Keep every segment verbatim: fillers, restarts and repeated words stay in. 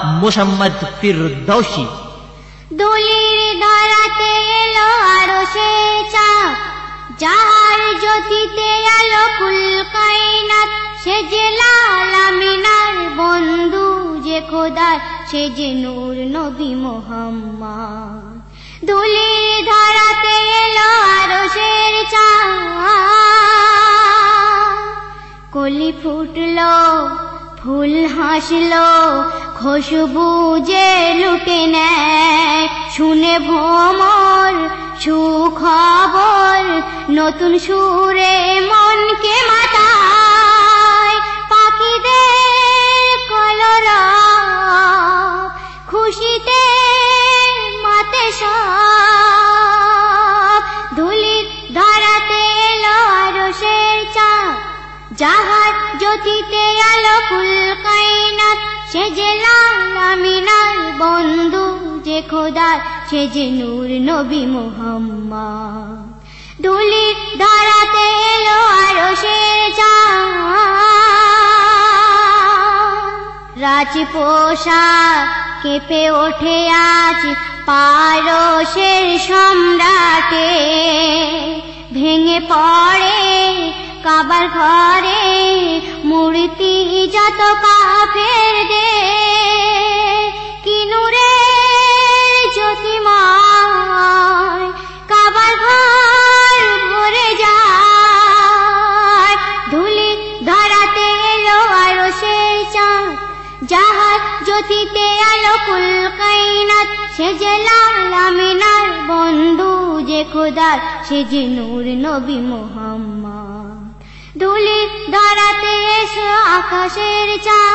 মুহাম্মদ ফিরদৌসী। দুলির ধারাতে এলো আরশের চাঁদ, যাহার জ্যোতিতে আলো কুল কায়নাত, সে যে লাল আমিনার বন্ধু, যে খোদার সে যে নূর নবী মুহাম্মদ। দুলির ধারাতে এলো আরশের চাঁদ, কলি ফুটলো ফুল হাসলো, খুশবু যে লুটে নেয়, শুনে ভ্রমর সুখবর, নতুন সুরে মনকে মাতায়, পাখিদের কলরব খুশিতে মাতে সব। ধুলির ধারাতে এলো আরশের চাঁদ, যাহার জ্যোতিতে আলো কুল কায়নাত, সে যে লাল আমিনার বন্ধু, যে খোদার সে যে নূর নবী মুহাম্মদ। ধুলির ধারাতে এলো আরশের চাঁদ, রাজপোশাক কেঁপে ওঠে আজ পারসের সম্রাটে, ভেঙে পড়ে কাবার ঘরে মূর্তি যত কাফেরদের, কি নূরের জ্যোতির্ময় কাবার ঘর ভরে যায়। ধুলি ধারাতে এলো আরশের চাঁদ, যাহার জ্যোতিতে আলো কুল কায়নাত, সে যে লাল আমিনার বন্ধু, যে খোদার সে যে নূর নবী মুহাম্মদ। ধুলির ধারাতে এসো আকাশের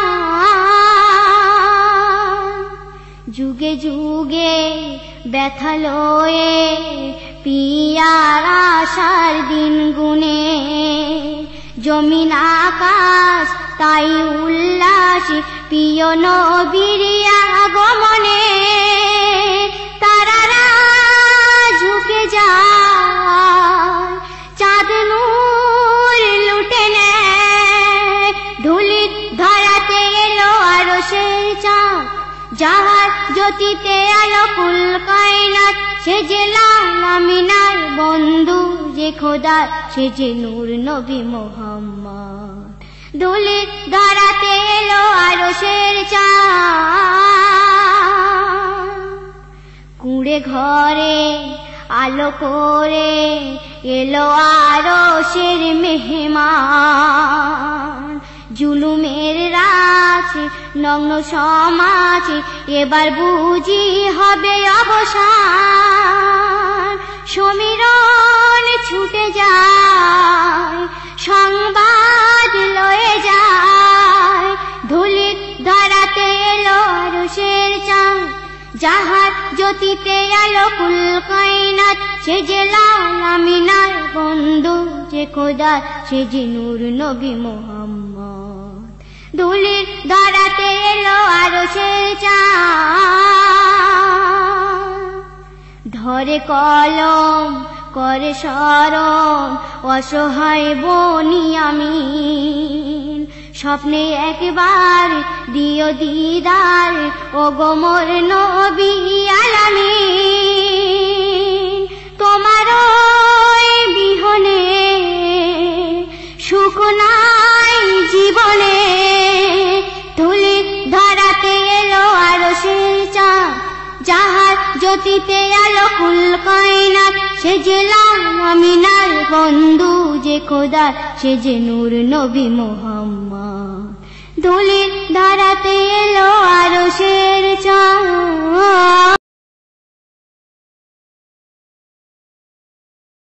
চাঁদ, যুগে যুগে ব্যথা লয়ে পিয়ার আশার দিন গুনে, জমিন আকাশ তাই উল্লাস প্রিয় নবীর আগমনে, তারারা ঝুঁকে যায় চাঁদ নূর লুটে নেয়। ধুলির ধারাতে এলো আরশের চাঁদ, যাহার জ্যোতিতে আলো কুল কায়নাত, সে যে লাল আমিনার বন্ধু, যে খোদার সে যে নূর নবী মুহাম্মদ। ধুলির ধারাতে এলো আরশের চাঁদ, কুঁড়ে ঘরে আলো করে এলো আরশের মেহমান, জুলুমের রাজ নগ্ন সমাজ এবার বুঝি হবে অবসান। সমীরণ ছুটে যায় সংবাদ লয়ে যায়, ধুলির ধারাতে এলো আরশের চাঁদ, যাহার জ্যোতিতে আলো কুল কায়নাত, সে যে লাল আমিনার বন্ধু, যে খোদার সে যে নূর নবী মুহাম্মদ। ধুলির ধারাতে এলো আরশের চাঁদ, ধরে কলম করে স্মরণ অসহায় বনিয়ামিন, স্বপ্নে একবার দিও দিদার ও গোমর নবী আলামিন। তোমার বিহনে সুখ নাই জীবনে, ধুলির ধারাতে এলো আরশের চাঁদ, যাহার জ্যোতিতে আলো কুল কায়নাত, সে যে লাল আমিনার বন্ধু, যে খোদার সে যে নূর নবী মুহাম্মদ। ধুলির ধারাতে এলো আরশের চাঁদ।